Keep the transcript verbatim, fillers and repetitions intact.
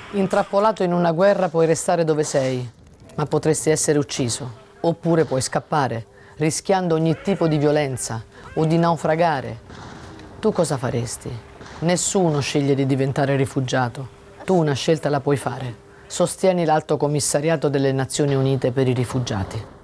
Intrappolato in una guerra puoi restare dove sei, ma potresti essere ucciso. Oppure puoi scappare, rischiando ogni tipo di violenza o di naufragare. Tu cosa faresti? Nessuno sceglie di diventare rifugiato. Tu una scelta la puoi fare. Sostieni l'Alto Commissariato delle Nazioni Unite per i rifugiati.